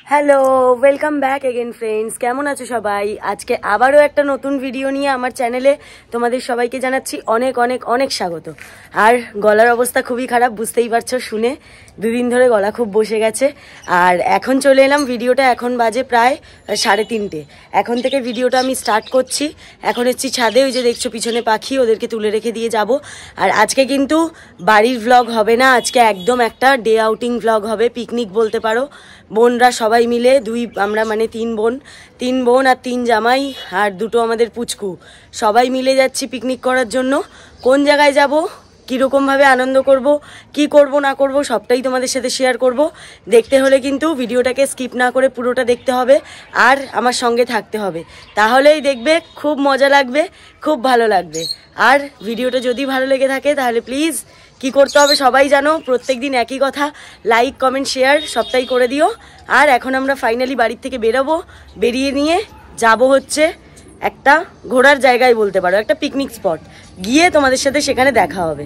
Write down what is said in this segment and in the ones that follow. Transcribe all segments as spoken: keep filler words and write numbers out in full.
Hello, welcome back again friends. কেমন আছো সবাই? আজকে আবারও একটা নতুন ভিডিও নিয়ে আমার চ্যানেলে তোমাদের সবাইকে জানাচ্ছি অনেক অনেক অনেক স্বাগত। আর গলার অবস্থা খুবই খারাপ, বুঝতেই পারছো শুনে, দুদিন ধরে গলা খুব বসে গেছে। আর এখন চলে এলাম, ভিডিওটা এখন বাজে প্রায় সাড়ে তিনটে। এখন থেকে ভিডিওটা আমি স্টার্ট করছি। এখন এসছি ছাদে, ওই যে দেখছো পিছনে পাখি, ওদেরকে তুলে রেখে দিয়ে যাব। আর আজকে কিন্তু বাড়ির ভ্লগ হবে না, আজকে একদম একটা ডে আউটিং ভ্লগ হবে, পিকনিক বলতে পারো। বোনরা সবাই মিলে, দুই আমরা মানে তিন বোন তিন বোন আর তিন জামাই আর দুটো আমাদের পুচকু, সবাই মিলে যাচ্ছি পিকনিক করার জন্য। কোন জায়গায় যাব, কীরকমভাবে আনন্দ করব, কি করব না করব সবটাই তোমাদের সাথে শেয়ার করব। দেখতে হলে কিন্তু ভিডিওটাকে স্কিপ না করে পুরোটা দেখতে হবে আর আমার সঙ্গে থাকতে হবে, তাহলেই দেখবে খুব মজা লাগবে, খুব ভালো লাগবে। আর ভিডিওটা যদি ভালো লেগে থাকে তাহলে প্লিজ কি করতে হবে সবাই জানো, প্রত্যেক দিন একই কথা, লাইক কমেন্ট শেয়ার সবটাই করে দিও। আর এখন আমরা ফাইনালি বাড়ির থেকে বেরোবো, বেরিয়ে নিয়ে যাব হচ্ছে একটা ঘোরার জায়গায় বলতে পারো, একটা পিকনিক স্পট, গিয়ে তোমাদের সাথে সেখানে দেখা হবে।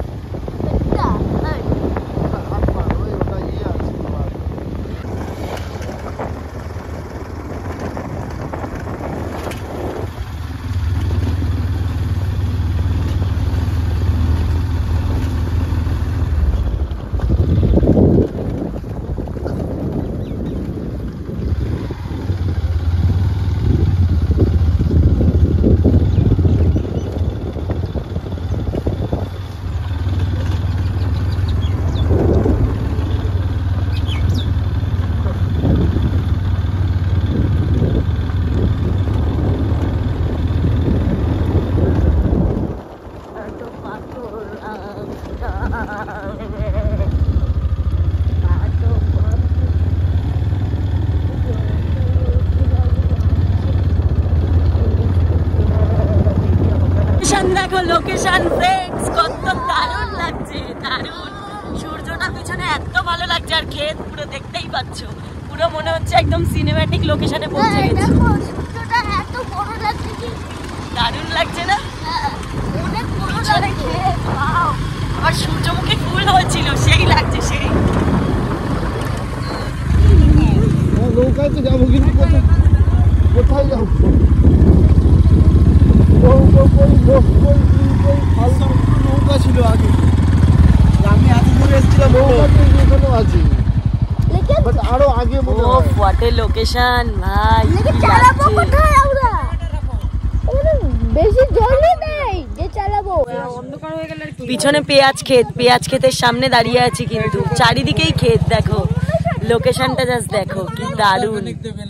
দেখো লোকেশন ফ্রেন্ডস, কত দারুণ লাগছে, দারুণ। সূর্যটা পিছনে এত ভালো লাগছে, আর ক্ষেত পুরো দেখতেই পাচ্ছ, পুরো মনে হচ্ছে একদম সিনেম্যাটিক লোকেশনে পৌঁছে গেছি। সূর্যটা এত বড় লাগছে, কি দারুণ লাগছে না? অনেক বড় লাগছে। ওয়াও, আবার সূর্যমুখী ফুল হয়েছিল, সেই লাগছে, সেই। নৌকায় তো যাবো, কিন্তু কোথায় যাবো? নৌকা ছিল আগে, আমি এত দূরে এসেছিলাম, নৌকা আছে আরো আগে। হোয়াট এ লোকেশন ভাই, বেশি জলই নেই যে চালাবো। পিছনে পেঁয়াজ ক্ষেত, পেঁয়াজ ক্ষেতের সামনে দাঁড়িয়ে আছি, কিন্তু চারিদিকেই ক্ষেত। দেখো লোকেশনটা, জাস্ট দেখো কি দারুণ।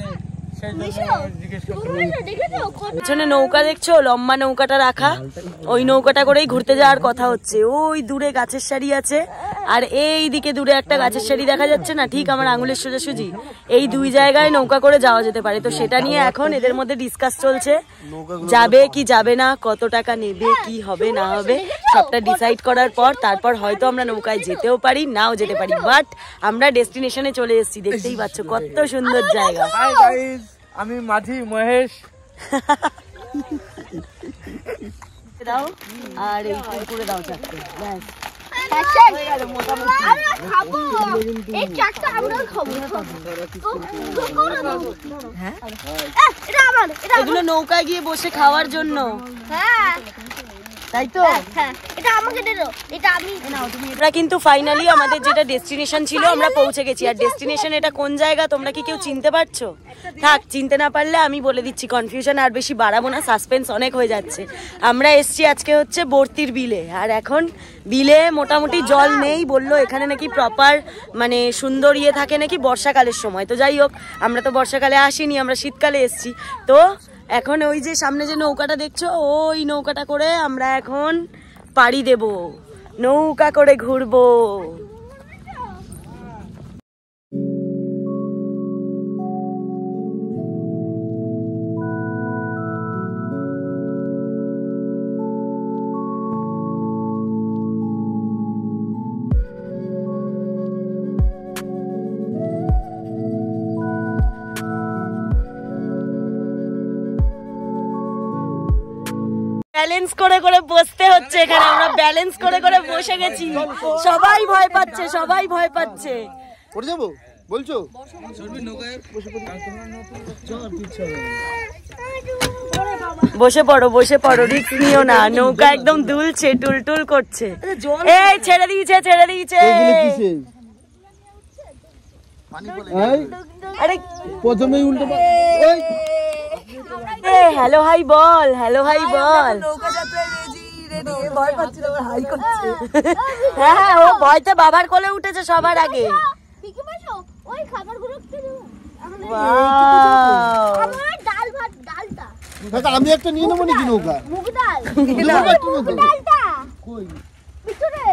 পিছনে নৌকা দেখছো, লম্বা নৌকাটা রাখা, ওই নৌকাটা করেই ঘুরতে যাওয়ার কথা হচ্ছে। ওই দূরে গাছের সারি আছে, আর এই দিকে দূরে একটা গাছের সারি দেখা যাচ্ছে না, ঠিক আমার আঙুলের সোজাসুজি, এই দুই জায়গায় নৌকা করে যাওয়া যেতে পারে। তো সেটা নিয়ে এখন এদের মধ্যে ডিসকাস চলছে, যাবে কি যাবে না, কত টাকা নেবে, কি হবে না হবে, সবটা ডিসাইড করার পর তারপর হয়তো আমরা নৌকায় যেতেও পারি, নাও যেতে পারি। বাট আমরা ডেস্টিনেশনে চলে এসেছি, দেখতেই পাচ্ছ কত সুন্দর জায়গা। আমি মাঝি মহেশ, দাও আর এই পুকুরে দাও চারটে, ব্যাস। এগুলো নৌকায় গিয়ে বসে খাওয়ার জন্য, তাই তো? আমরা কিন্তু ফাইনালি আমাদের যেটা ডেস্টিনেশন ছিল আমরা পৌঁছে গেছি। আর ডেস্টিনেশন এটা কোন জায়গা তোমরা কি কেউ চিনতে পারছো? থাক, চিনতে না পারলে আমি বলে দিচ্ছি, কনফিউশন আর বেশি বাড়াবো না, সাসপেন্স অনেক হয়ে যাচ্ছে। আমরা এসছি আজকে হচ্ছে বর্তির বিলে, আর এখন বিলে মোটামুটি জল নেই, বললো এখানে নাকি প্রপার মানে সুন্দর ইয়ে থাকে নাকি বর্ষাকালের সময়। তো যাই হোক, আমরা তো বর্ষাকালে আসিনি, আমরা শীতকালে এসছি। তো এখন ওই যে সামনে যে নৌকাটা দেখছো, ওই নৌকাটা করে আমরা এখন পাড়ি দেব, নৌকা করে ঘুরবো। ব্যালেন্স করে করে বসতে হচ্ছে এখানে, আমরা ব্যালেন্স করে করে বসে গেছি, সবাই ভয় পাচ্ছে, সবাই ভয় পাচ্ছে। পড়ে যাবো, বলছো বসে পড়ো বসে পড়ো, রিস্ক নিও না, নৌকা একদম দুলছে, টুলটুল করছে। এই ছেড়ে দিয়েছে ছেড়ে দিয়েছে। আরে প্রথমেই উল্টো হ্যালো হাই বল, হ্যালো হাই বল। হ্যাঁ হ্যাঁ, ও ভয়তে বাবার কোলে উঠেছে সবার আগে। আমি একটা নিয়ে নেবো নাকি নৌকা? মুগ ডাল কই ভিতরে?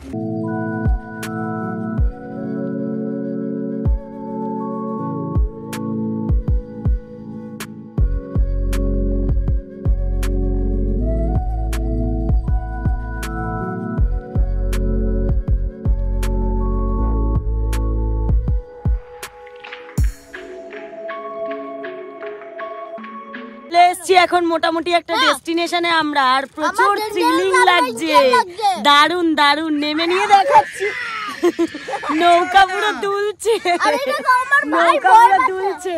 এখন মোটামুটি একটা ডেস্টিনেশনে আমরা, আর প্রচুর থ্রিলিং লাগছে, দারুন দারুন। নেমে নিয়ে দেখাচ্ছি, নৌকা পুরো দুলছে, নৌকা পুরো দুলছে।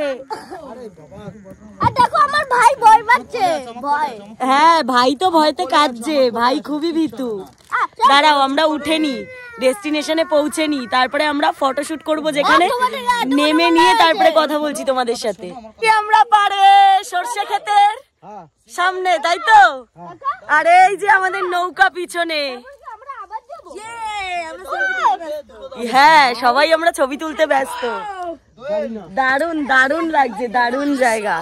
হ্যাঁ ভাই তো ভয়তে কাঁদছে, ভাই খুবই ভীতু। দাঁড়াও আমরা উঠেনি, ডেস্টিনেশনে পৌঁছেনি, তারপরে আমরা ফটোশুট করব যেখানে, নেমে নিয়ে তারপরে কথা বলছি তোমাদের সাথে। আমরা পারে সর্ষে ক্ষেতের সামনে, তাই তো? আর এই যে আমাদের নৌকা পিছনে। হ্যাঁ সবাই আমরা ছবি তুলতে ব্যস্ত। দারুন দারুন লাগছে, দারুন জায়গা।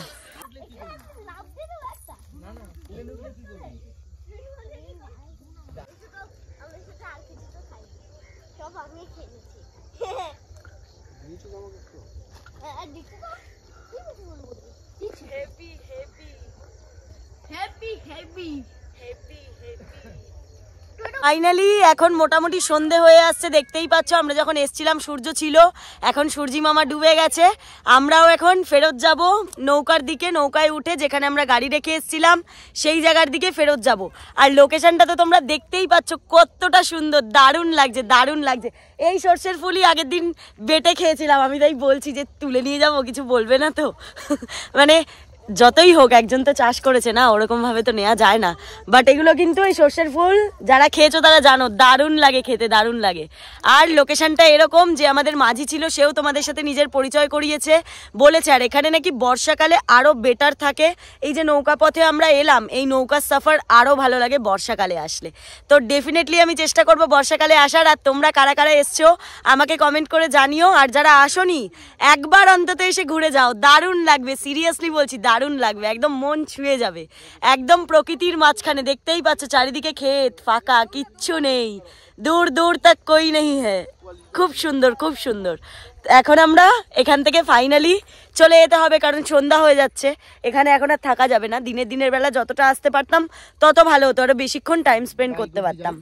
ফাইনালি এখন মোটামুটি সন্ধে হয়ে আসছে, দেখতেই পাচ্ছ। আমরা যখন এসছিলাম সূর্য ছিল, এখন সূর্যি মামা ডুবে গেছে। আমরাও এখন ফেরত যাব নৌকার দিকে, নৌকায় উঠে যেখানে আমরা গাড়ি রেখে এসছিলাম সেই জায়গার দিকে ফেরত যাব। আর লোকেশনটা তো তোমরা দেখতেই পাচ্ছ কতটা সুন্দর, দারুণ লাগছে দারুণ লাগছে। এই সর্ষের ফুলই আগের দিন বেটে খেয়েছিলাম, আমি তাই বলছি যে তুলে নিয়ে যাবো, কিছু বলবে না তো? মানে যতই হোক একজন তো চাষ করেছে না, ওরকম ভাবে তো নেওয়া যায় না। বাট এগুলো কিন্তু এই সর্ষের ফুল যারা খেয়েছো তারা জানো, দারুণ লাগে খেতে, দারুণ লাগে। আর লোকেশনটা এরকম যে আমাদের মাঝি ছিল, সেও তোমাদের সাথে নিজের পরিচয় করিয়েছে, বলেছে। আর এখানে নাকি বর্ষাকালে আরও বেটার থাকে। এই যে নৌকা পথে আমরা এলাম, এই নৌকার সফর আরও ভালো লাগে বর্ষাকালে আসলে। তো ডেফিনেটলি আমি চেষ্টা করবো বর্ষাকালে আসার। আর তোমরা কারা কারা এসছো আমাকে কমেন্ট করে জানিও। আর যারা আসোনি একবার অন্তত এসে ঘুরে যাও, দারুণ লাগবে, সিরিয়াসলি বলছি দারুণ লাগবে, একদম মন ছুঁয়ে যাবে। একদম প্রকৃতির মাঝখানে, দেখতেই পাচ্ছ চারিদিকে ক্ষেত ফাঁকা, কিচ্ছু নেই, দূর দূর তক কই নেই হ্যাঁ। খুব সুন্দর খুব সুন্দর। এখন আমরা এখান থেকে ফাইনালি চলে যেতে হবে, কারণ সন্ধ্যা হয়ে যাচ্ছে। এখানে এখন আর থাকা যাবে না। দিনের দিনের বেলা যতটা আসতে পারতাম তত ভালো হতো, আরো বেশিক্ষণ টাইম স্পেন্ড করতে পারতাম।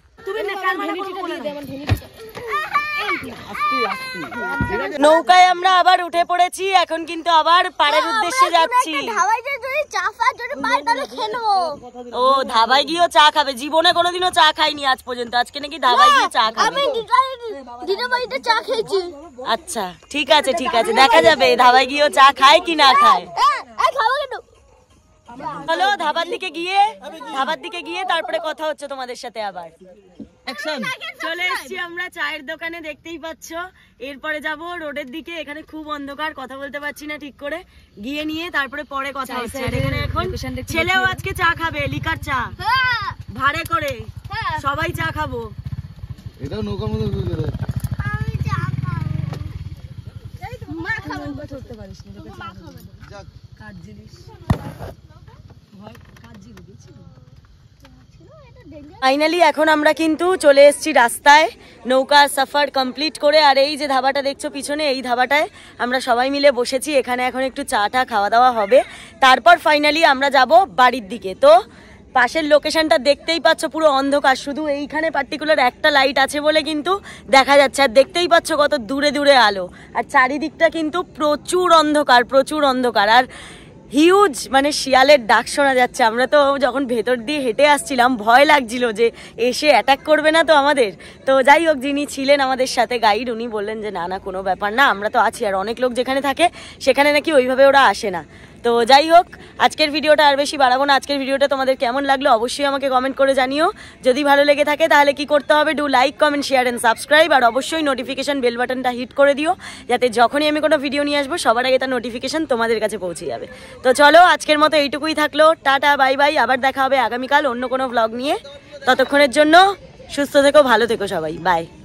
নৌকায় আমরা আবার উঠে পড়েছি, এখন কিন্তু আবার পাড়ের উদ্দেশ্যে যাচ্ছি। ও ধাবায় গিয়েও চা খাবে? জীবনে কোনোদিনও চা খাইনি আজ পর্যন্ত, আজকে নাকি ধাবায় গিয়ে চা খাবে। আচ্ছা ঠিক আছে ঠিক আছে, দেখা যাবে ধাবায় গিয়েও চা খায় কি না খায়। চলো ধাবার দিকে গিয়ে, ধাবার দিকে গিয়ে তারপরে কথা হচ্ছে তোমাদের সাথে আবার। চলে এসছি আমরা চায়ের দোকানে, দেখতেই পাচ্ছ। এরপরে যাব রোডের দিকে, এখানে খুব অন্ধকার, কথা বলতে পারছি না ঠিক করে, গিয়ে নিয়ে তারপরে পরে কথা হচ্ছে। এখানে এখন ছেলেও আজকে চা খাবে, লিকার চা ভাড়ে করে, সবাই চা খাবো। এটাও নৌকার মধ্যে ঢুকে দেয়। আমি চা খাবো। এই তো মা খাবে, ধরতে পারিস না, মা খাবে। যাক কাজ জিনিস, ভয় কাজ জিনিস দিছি। ফাইনালি এখন আমরা কিন্তু চলে এসেছি রাস্তায়, নৌকা সফর কমপ্লিট করে। আর এই যে ধাবাটা দেখছো পিছনে, এই ধাবাটায় আমরা সবাই মিলে বসেছি। এখানে এখন একটু চা টা খাওয়া দাওয়া হবে, তারপর ফাইনালি আমরা যাব বাড়ির দিকে। তো পাশের লোকেশনটা দেখতেই পাচ্ছ, পুরো অন্ধকার, শুধু এইখানে পার্টিকুলার একটা লাইট আছে বলে কিন্তু দেখা যাচ্ছে। আর দেখতেই পাচ্ছ কত দূরে দূরে আলো, আর চারিদিকটা কিন্তু প্রচুর অন্ধকার প্রচুর অন্ধকার। আর হিউজ মানে শিয়ালের ডাক শোনা যাচ্ছে। আমরা তো যখন ভেতর দিয়ে হেঁটে আসছিলাম ভয় লাগছিল যে এসে অ্যাটাক করবে না তো আমাদের। তো যাই হোক, যিনি ছিলেন আমাদের সাথে গাইড উনি বললেন যে না না কোনো ব্যাপার না, আমরা তো আছি। আর অনেক লোক যেখানে থাকে সেখানে নাকি ওইভাবে ওরা আসে না। তো যাই হোক, আজকের ভিডিওটা আর বেশি বাড়াবো না। আজকের ভিডিওটা তোমাদের কেমন লাগলো অবশ্যই আমাকে কমেন্ট করে জানিও। যদি ভালো লেগে থাকে তাহলে কি করতে হবে, do like comment share and subscribe. আর অবশ্যই নোটিফিকেশন বেল বাটনটা হিট করে দিও, যাতে যখনই আমি কোনো ভিডিও নিয়ে আসবো সবার আগে তার নোটিফিকেশন তোমাদের কাছে পৌঁছে যাবে। তো চলো আজকের মতো এইটুকুই থাকলো, টাটা বাই বাই। আবার দেখা হবে আগামীকাল অন্য কোনো ব্লগ নিয়ে। ততক্ষণের জন্য সুস্থ থেকো, ভালো থেকো সবাই, বাই।